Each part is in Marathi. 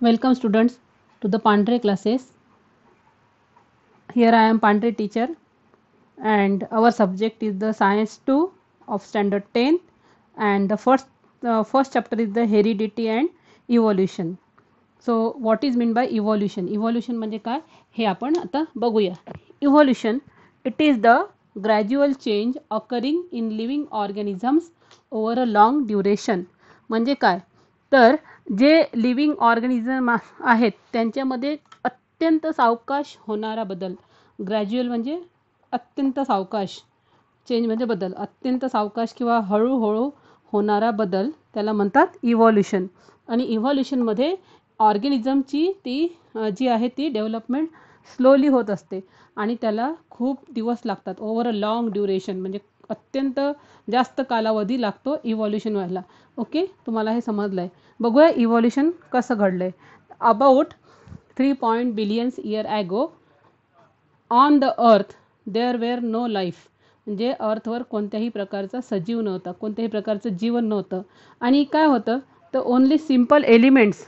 Welcome students to the Pandre classes. Here I am Pandre teacher and our subject is the science 2 of standard 10 and the first chapter is the heredity and evolution. So what is meant by evolution? Evolution म्हणजे काय हे आपण आता बघूया. Evolution, it is the gradual change occurring in living organisms over a long duration. म्हणजे काय तर जे लिव्हिंग ऑर्गॅनिझम आहेत त्यांच्यामध्ये अत्यंत सावकाश होणारा बदल. ग्रॅज्युअल म्हणजे अत्यंत सावकाश, चेंज म्हणजे बदल, अत्यंत सावकाश किंवा हळूहळू होणारा बदल त्याला म्हणतात इव्हॉल्युशन. आणि इव्हॉल्युशनमध्ये ऑर्गॅनिझमची ती जी आहे ती डेव्हलपमेंट स्लोली होत असते आणि त्याला खूप दिवस लागतात. ओव्हर अ लाँग ड्युरेशन म्हणजे अत्यंत जास्त कालावधी लागतो इव्हॉल्युशन व्हायला. ओके, तुम्हाला हे समजलं आहे. बघूया इव्हॉल्युशन कसं घडलं आहे. About 3 billions year ago on the earth there were no life. म्हणजे अर्थवर कोणत्याही प्रकारचा सजीव नव्हता, कोणत्याही प्रकारचं जीवन नव्हतं. आणि काय होतं तर only simple elements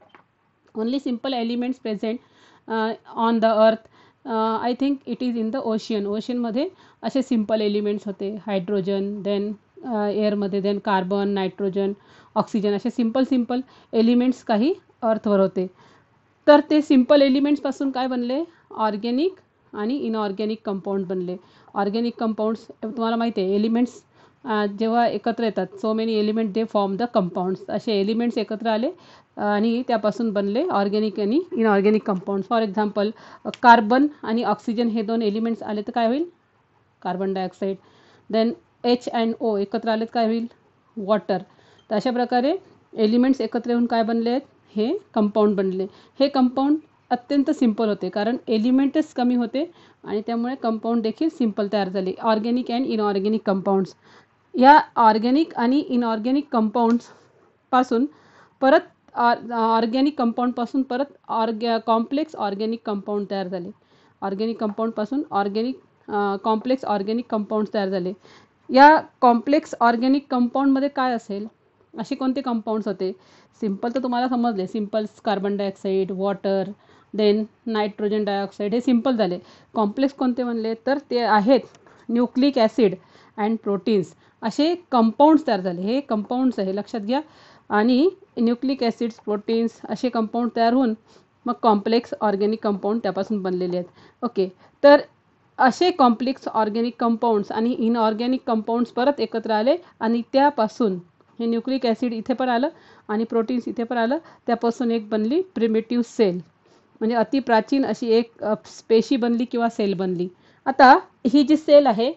present on the earth. I think it is in the ओशनमध्ये असे सिम्पल एलिमेंट्स होते. हायड्रोजन, देन एअरमध्ये, देन कार्बन, नायट्रोजन, ऑक्सिजन, असे सिम्पल एलिमेंट्स काही अर्थवर होते. तर ते सिम्पल एलिमेंट्सपासून काय बनले, ऑर्गॅनिक आणि इनऑर्गॅनिक कंपाऊंड बनले. ऑर्गॅनिक कंपाऊंड्स तुम्हाला माहिती आहे, एलिमेंट्स जेव्हा एकत्र येतात, so many element they form the compounds. असे एलिमेंट्स एकत्र आले आणि त्यापासून बनले ऑर्गॅनिक आणि inorganic compounds. For example carbon आणि ऑक्सिजन हे दोन एलिमेंट्स आले तर काय होईल, कार्बन डायऑक्साईड. देन H&O एकत्र आलेत काय होईल, वॉटर. तर अशा प्रकारे एलिमेंट्स एकत्र येऊन काय बनले आहेत, हे कंपाऊंड बनले. हे कंपाऊंड अत्यंत सिम्पल होते कारण एलिमेंटच कमी होते आणि त्यामुळे कंपाऊंड देखील सिम्पल तयार झाले. Organic and inorganic compounds. या ऑर्गॅनिक आणि इनऑर्गॅनिक कंपाऊंड्सपासून परत ऑर्गॅनिक कॉम्प्लेक्स ऑर्गॅनिक कंपाऊंड तयार झाले. ऑर्गॅनिक कंपाऊंडपासून कॉम्प्लेक्स ऑर्गॅनिक कंपाऊंड्स तयार झाले. या कॉम्प्लेक्स ऑर्गॅनिक कंपाऊंडमध्ये काय असेल, असे कोणते कंपाऊंड्स होते. सिम्पल तर तुम्हाला समजले, simple carbon dioxide, water, then nitrogen dioxide, हे सिम्पल झाले. कॉम्प्लेक्स कोणते म्हणले तर ते आहेत न्यूक्लिक ॲसिड अँड प्रोटीन्स. असे कंपाऊंड्स तयार झाले. हे कंपाऊंड्स आहे, लक्षात घ्या. आणि न्यूक्लिक ॲसिड्स, प्रोटीन्स असे कंपाऊंड तयार होऊन मग कॉम्प्लेक्स ऑर्गॅनिक कंपाऊंड त्यापासून बनलेले आहेत. ओके, तर असे कॉम्प्लेक्स ऑर्गॅनिक कंपाऊंड्स आणि इनऑर्गॅनिक कंपाऊंड्स परत एकत्र आले आणि त्यापासून हे न्यूक्लिक ॲसिड इथे पण आलं आणि प्रोटीन्स इथे पण आलं. त्यापासून एक बनली प्रिमिटिव्ह सेल, म्हणजे अतिप्राचीन अशी एक पेशी बनली किंवा सेल बनली. आता ही जी सेल आहे,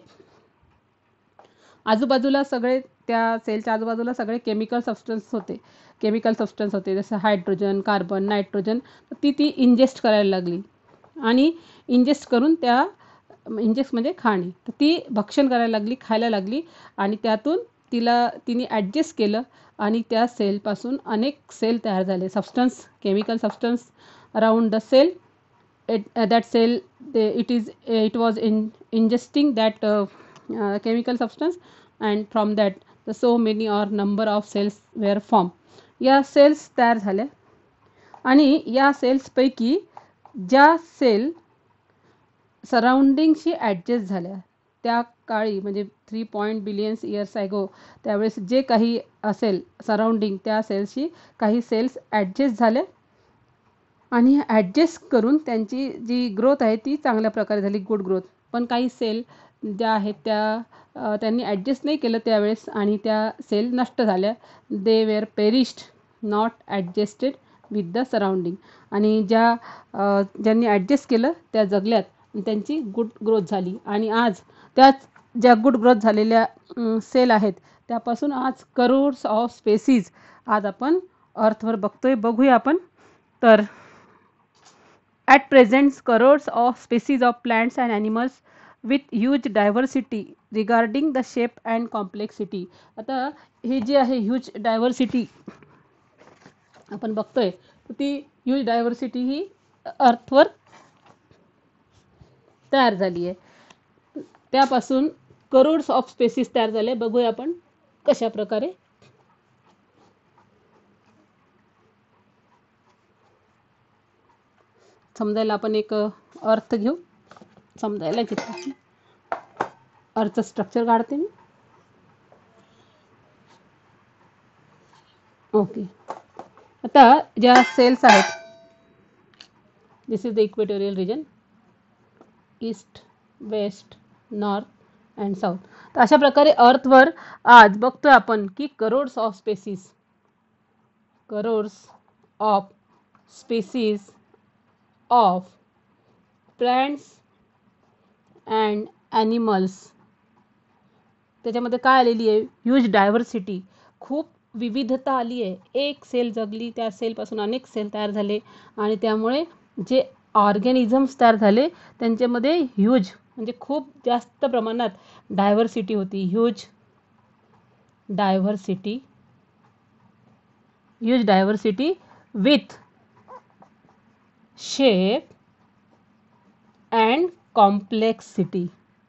आजूबाजूला सगळे त्या सेलच्या आजूबाजूला सगळे केमिकल सबस्टन्स होते जसं हायड्रोजन, कार्बन, नायट्रोजन. ती इंजेस्ट करायला लागली आणि इंजेस्ट करून इंजेस्ट म्हणजे खाणे, तर ती भक्षण करायला लागली, खायला लागली आणि त्यातून तिने ॲडजस्ट केलं आणि त्या सेलपासून अनेक सेल तयार झाले. Chemical substance around the cell. that cell it was ingesting that chemical substance, and from that the so many or number of cells were formed. या सेल्स तयार झाल्या आणि या सेल्सपैकी ज्या सेल सराउंडिंगशी ॲडजस्ट झाल्या त्या काळी, म्हणजे 3 बिलियन्स इयर्स ॲगो, त्यावेळेस जे काही असेल सराउंडिंग त्या सेल्सशी काही सेल्स ॲडजस्ट झाले आणि ॲडजस्ट करून त्यांची जी ग्रोथ आहे ती चांगल्या प्रकारे झाली, गुड ग्रोथ. पण काही सेल ज्या आहेत त्यांनी ॲडजस्ट नाही केलं त्यावेळेस आणि त्या सेल नष्ट झाल्या. They were perished, not adjusted with the surrounding. आणि ज्यांनी ॲडजस्ट केलं त्या जगल्यात, त्यांची गुड ग्रोथ झाली. आणि आज त्याच ज्या गुड ग्रोथ झालेल्या सेल आहेत त्यापासून आज करोड्स ऑफ स्पेसीज आज आपण अर्थवर बघूया आपण. तर at present crores of species of plants and animals with huge diversity regarding the shape and complexity. आता हे जे आहे ह्यूज डायव्हर्सिटी आपण बघतोय, तर ती ह्यूज डायव्हर्सिटी ही अर्थवर तयार झाली आहे. त्यापासून करोड्स ऑफ स्पेसीस तयार झाले. बघूया आपण कशा प्रकारे. समजायला आपण एक अर्थ घेऊ. समजायला घेतलं अर्थचं स्ट्रक्चर काढते मी. ओके. आता ज्या सेल्स आहेत, this is the equatorial region, east, west, north and south. तर अशा प्रकारे अर्थवर आज बघतोय आपण की crores of species of plants and animals. त्याच्यामध्ये काय आलेली आहे, ह्यूज डायव्हर्सिटी, खूप विविधता आली आहे. एक सेल जगली, त्या सेलपासून अनेक सेल तयार झाले आणि त्यामुळे जे ऑर्गॅनिझम्स तयार झाले त्यांच्यामध्ये ह्यूज म्हणजे खूप जास्त प्रमाणात डायव्हर्सिटी होती. Huge diversity with shape and complexity.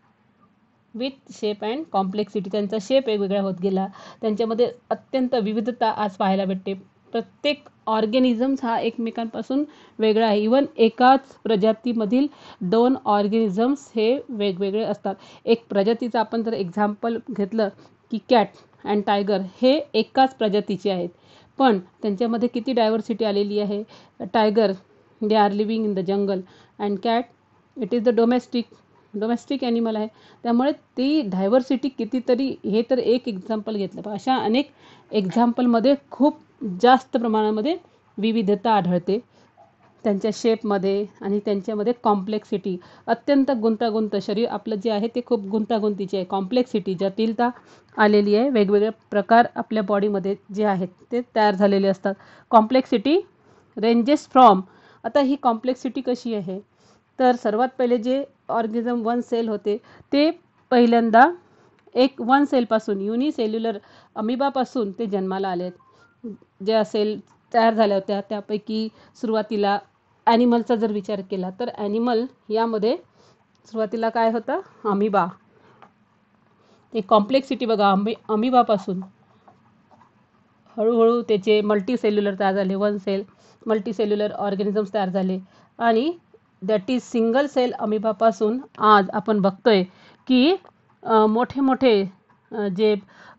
त्यांचा शेप वेगवेगळा होत गेला. त्यांच्यामध्ये अत्यंत विविधता आज पाहायला भेटते. प्रत्येक ऑर्गॅनिझम्स हा एकमेकांपासून वेगळा आहे. इवन एकाच प्रजातीमधील 2 ऑर्गॅनिझम्स हे वेगवेगळे असतात. एक प्रजातीचं आपण जर एक्झाम्पल घेतलं की कॅट अँड टायगर हे एकाच प्रजातीचे आहेत, पण त्यांच्यामध्ये किती डायव्हर्सिटी आलेली आहे. Tiger they are living in the jungle and cat it is the domestic animal आहे. त्यामुळे ती डायव्हर्सिटी कितीतरी, हे तर एक एक्झाम्पल घेतलं, पण अशा अनेक एक्झाम्पलमध्ये खूप जास्त प्रमाणामध्ये विविधता आढळते त्यांच्या शेपमध्ये आणि त्यांच्यामध्ये कॉम्प्लेक्सिटी, अत्यंत गुंतागुंत. शरीर आपलं जे आहे ते खूप गुंतागुंतीचे आहे. कॉम्प्लेक्सिटी, जटिलता आलेली आहे. वेगवेगळे प्रकार आपल्या बॉडीमध्ये जे आहेत ते तयार झालेले असतात. कॉम्प्लेक्सिटी रेंजेस फ्रॉम, आता ही कॉम्प्लेक्सिटी कशी आहे, तर सर्वात पहिले जे ऑर्गॅनिझम 1 सेल होते ते पहिल्यांदा एक 1 सेलपासून, युनिसेल्युलर अमिबापासून ते जन्माला आले आहेत. ज्या सेल तयार झाल्या होत्या त्यापैकी सुरुवातीला ॲनिमलचा जर विचार केला तर ॲनिमल यामध्ये सुरुवातीला काय होतं, अमिबा. ते कॉम्प्लेक्सिटी बघा, अमिबापासून हळूहळू त्याचे मल्टीसेल्युलर तयार झाले. 1 सेल मल्टीसेल्युलर ऑर्गॅनिझम्स तयार झाले आणि दॅट इज सिंगल सेल अमिबापासून आज आपण बघतोय की मोठे मोठे जे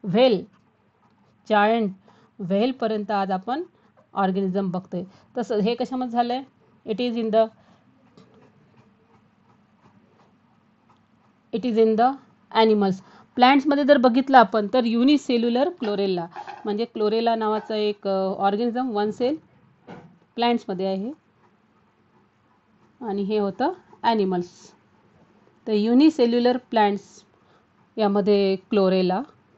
जायंट व्हेलपर्यंत आज आपण ऑर्गॅनिझम बघतोय. तसं हे कशामध्ये झालं आहे, it is in the animals. प्लॅन्ट्समध्ये जर बघितलं आपण तर युनिसेल्युलर क्लोरेला, म्हणजे क्लोरेला नावाचं एक ऑर्गॅनिझम 1 सेल प्लॅन्ट्समध्ये आहे आणि हे होतं ॲनिमल्स. तर युनिसेल्युलर प्लॅन्ट्स यामध्ये क्लोरेला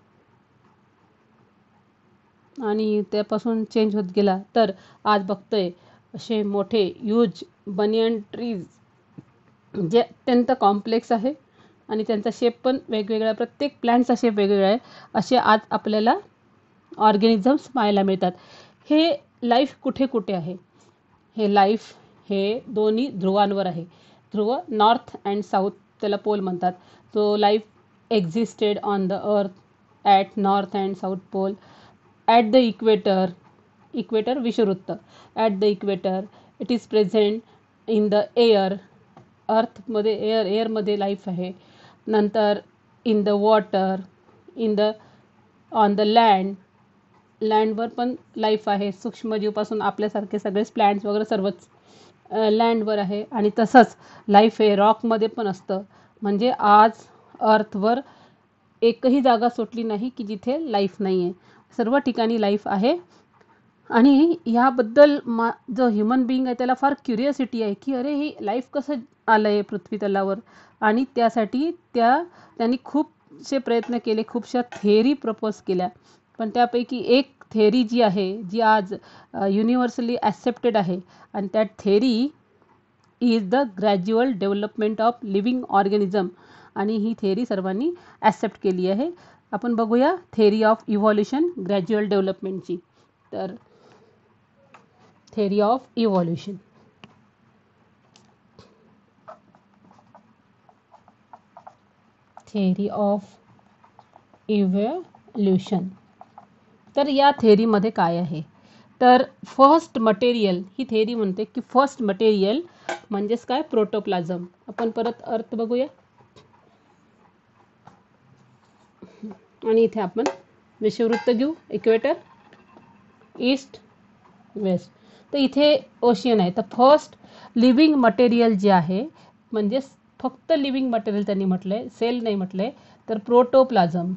आणि त्यापासून चेंज होत गेला. तर आज बघतोय असे मोठे ह्यूज बनियन ट्रीज जे अत्यंत कॉम्प्लेक्स आहे आणि त्यांचा शेप पण वेगवेगळा, प्रत्येक प्लॅन्टचा शेप वेगवेगळा आहे. असे आज आपल्याला ऑर्गॅनिझम्स पाहायला मिळतात. हे लाईफ कुठे कुठे आहे, हे लाईफ हे दोन्ही ध्रुवांवर आहे. ध्रुव नॉर्थ अँड साऊथ, त्याला पोल म्हणतात. So life existed on the earth at north and south pole, at the equator विषुववृत्त, at the equator it is present in the air. अर्थमध्ये एअरमध्ये लाईफ आहे. नंतर in the water, on the लँडवर पण लाईफ आहे. सूक्ष्मजीवपासून आपल्यासारखे सगळेच प्लॅन्ट्स वगैरे सर्वच लँडवर आहे. आणि तसंच लाईफ हे रॉकमध्ये पण असतं. म्हणजे आज अर्थवर एकही जागा सुटली नाही की जिथे लाईफ नाही आहे. सर्व ठिकाणी लाईफ आहे. आणि ह्याबद्दल जो ह्युमन बिईंग आहे त्याला फार क्युरियोसिटी आहे की अरे ही लाईफ कसं आलं आहे पृथ्वी तलावर. आणि त्यासाठी त्यांनी खूपसे प्रयत्न केले, खूपशा थेअरी प्रपोज केल्या. पण त्यापैकी एक थेअरी जी आहे जी आज युनिव्हर्सली ॲक्सेप्टेड आहे आणि त्या theory is the gradual development of living organism. आणि ही थेअरी सर्वांनी ॲक्सेप्ट केली आहे. आपण बघूया थेअरी ऑफ इव्हॉल्युशन ग्रॅज्युअल डेव्हलपमेंटची. तर थेअरी ऑफ इव्हॉल्युशन, तर या थेअरीमध्ये काय आहे, तर फर्स्ट मटेरियल ही थेअरी म्हणते की फर्स्ट मटेरियल म्हणजेच काय, प्रोटोप्लाझम. आपण परत अर्थ बघूया आणि इथे आपण विषुववृत्त घेऊ, इक्वेटर, ईस्ट, वेस्ट. तर इथे ओशियन आहे. तर फर्स्ट लिव्हिंग मटेरियल जे आहे, म्हणजे फक्त लिव्हिंग मटेरियल त्यांनी म्हटलंय, सेल नाही म्हटलंय, तर प्रोटोप्लाझम.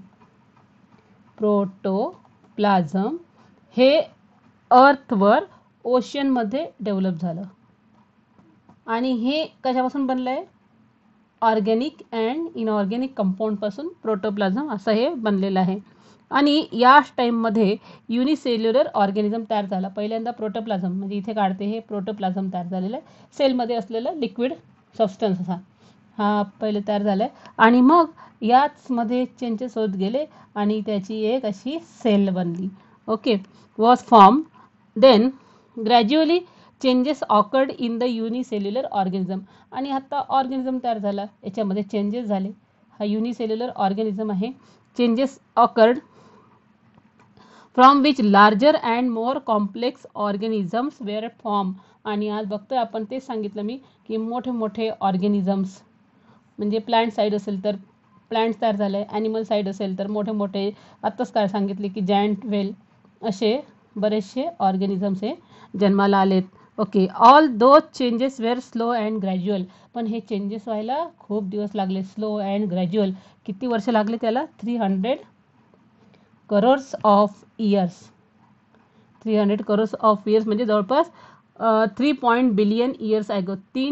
प्रोटोप्लाझम हे अर्थवर ओशियनमध्ये डेव्हलप झालं. आणि हे कशापासून बनलं आहे, ऑर्गॅनिक अँड इनऑर्गॅनिक कंपाऊंडपासून प्रोटोप्लाझम असं हे बनलेलं आहे. आणि याच टाईममध्ये युनिसेल्युलर ऑर्गॅनिझम तयार झाला. पहिल्यांदा प्रोटोप्लाझम, म्हणजे इथे काढते, हे प्रोटोप्लाझम तयार झालेलं आहे. सेलमध्ये असलेलं लिक्विड सबस्टन्स असा हा पहिले तयार झाला आहे. आणि मग याचमध्ये चेंजेस होत गेले आणि त्याची एक अशी सेल बनली. Okay, was form. Then gradually changes occurred in the unicellular organism. आणि आता ऑर्गॅनिझम तयार झाला, याच्यामध्ये चेंजेस झाले. हा युनिसेल्युलर ऑर्गॅनिझम आहे. Changes occurred from which larger and more complex organisms were form. आणि आज बघतोय आपण, तेच सांगितलं मी की मोठे मोठे ऑर्गॅनिझम्स, म्हणजे प्लांट साईड असेल तर प्लांट्स तयार झाले, ॲनिमल साईड असेल तर मोठे मोठे, आत्ताच काय सांगितले की जायंट व्हेल, असे बरेचसे ऑर्गॅनिझम्स हे जन्माला आलेत. Okay, all those changes were slow and gradual. पण हे चेंजेस व्हायला खूप दिवस लागले, स्लो अँड ग्रॅज्युअल. किती वर्ष लागले त्याला, 300 crores of years. 300 crores of years म्हणजे जवळपास 3 बिलियन इयर्स ॲगो.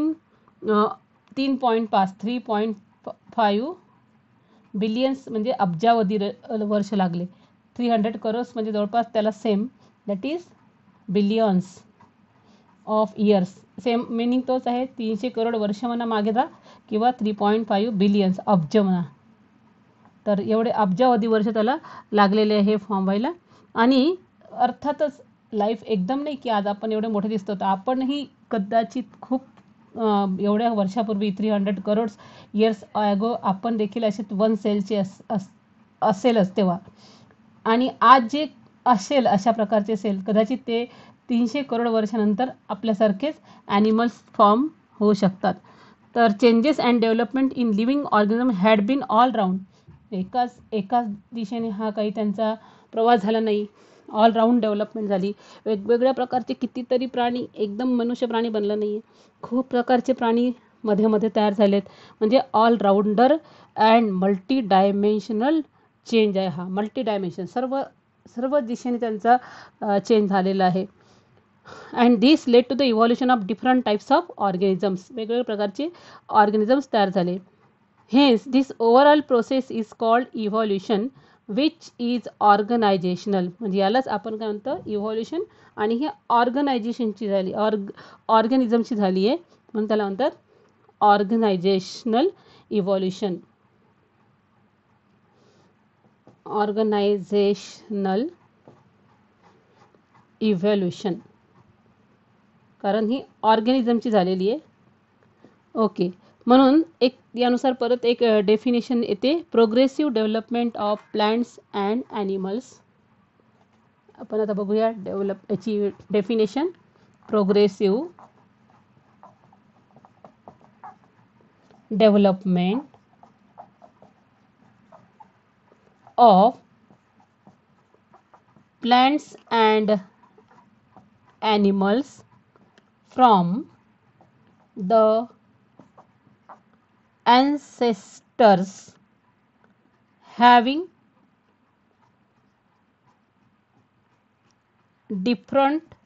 3.5 3.5 बिलियन्स म्हणजे अब्जावधी वर्ष लागले. 300 करोड्स म्हणजे जवळपास त्याला same, that is billions of years. Same meaning तोच आहे. 300 करोड वर्ष म्हणा मागे जा, किंवा 3.5 बिलियन्स अब्ज म्हणा. तर एवढे अब्जावधी वर्ष त्याला लागलेले आहे हे फॉर्म व्हायला. आणि अर्थातच लाईफ एकदम नाही की आज आपण एवढे मोठे दिसतो, तर आपणही कदाचित खूप एवढ्या वर्षापूर्वी 300 करोड्स इयर्स ॲगो आपण देखील असे 1 सेलचे असेलच तेव्हा. आणि आज जे असेल अशा प्रकारचे सेल, कदाचित ते 300 करोड वर्षानंतर आपल्यासारखेच ॲनिमल्स फॉर्म होऊ शकतात. तर changes and development in living organism had been all round. एकाच दिशेने हा काही त्यांचा प्रवास झाला नाही, ऑल राऊंड डेव्हलपमेंट झाली. वेगवेगळ्या प्रकारचे कितीतरी प्राणी, एकदम मनुष्य प्राणी बनला नाही आहे, खूप प्रकारचे प्राणी मध्ये मध्ये तयार झालेत. म्हणजे all rounder and multi dimensional change आहे हा. मल्टी डायमेन्शन, सर्व दिशेने त्यांचा चेंज झालेला आहे. And this led to the evolution of different types of organisms. वेगवेगळ्या प्रकारचे ऑर्गॅनिझम्स तयार झाले. Hence this overall process is called evolution which is organisational. म्हणजे यालाच आपण काय म्हणतो, इव्हॉल्युशन. आणि ही ऑर्गनायझेशनची झाली, ऑर्गॅनिझमची झाली आहे, म्हणून त्याला म्हणतात ऑर्गनायझेशनल इव्हॉल्युशन. ऑर्गनायझेशनल इव्हॉल्युशन, कारण ही ऑर्गॅनिझमची झालेली आहे. ओके, म्हणून एक यानुसार परत एक डेफिनेशन येते, progressive development of plants and animals. आपण आता बघूया याची definition. Progressive development of plants and animals from the ancestors having different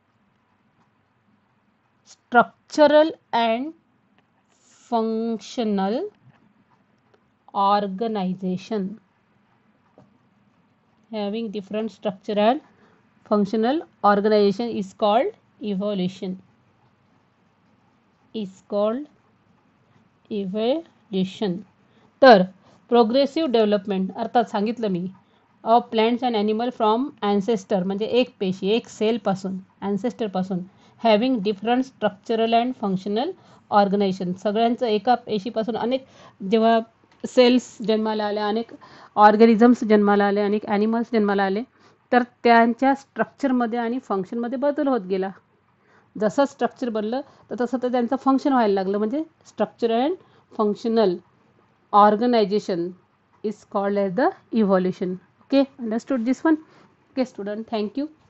structural and functional organization. Having different structural functional organization is called evolution. तर प्रोग्रेसिव्ह डेव्हलपमेंट अर्थात सांगितलं मी, of plants and animal from ancestor म्हणजे एक पेशी, एक सेलपासून, ॲन्सेस्टरपासून, having different structural and functional organisation. सगळ्यांचं एका पेशीपासून अनेक जेव्हा सेल्स जन्माला आले, अनेक ऑर्गॅनिझम्स जन्माला आले, अनेक ॲनिमल्स जन्माला आले, तर त्यांच्या स्ट्रक्चरमध्ये आणि फंक्शनमध्ये बदल होत गेला. जसं स्ट्रक्चर बनलं तर तसं तर त्यांचं फंक्शन व्हायला लागलं. म्हणजे structure and functional organisation is called as the evolution. Okay, understood this one? Okay student, thank you.